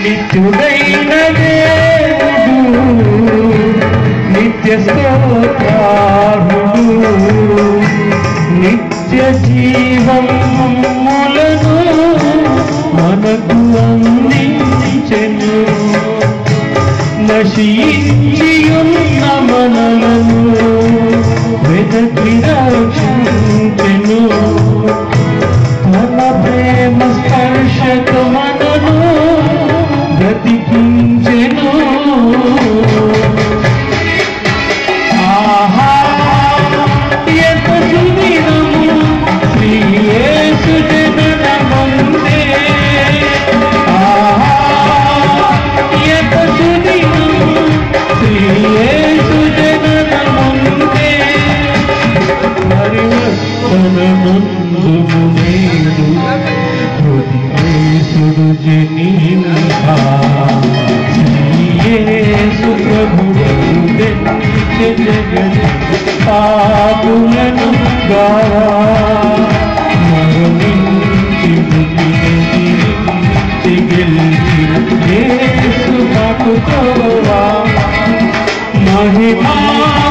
నిత్యుడైన దేవుడు నిత్య స్తోత్రార్హుడు నిత్య జీవములను మనకు అందించెను నశించియున్న మనలను వెదకి రక్షించెను తన ప్రేమ స్పర్శతో మనను బ్రతికించెను ఆహా ఎంత సుదినము శ్రీ యేసు జననమందే ఆహా ఎంత సుదినము శ్రీ యేసు జననమందే పరివర్తనమందుము నేడు హృదయేసుడు జనింపా యేసు ప్రభువు జగత్ పాపులను గారా మరణించి మృతిని గెలిచి యేసు నాకు తోవా మహిమా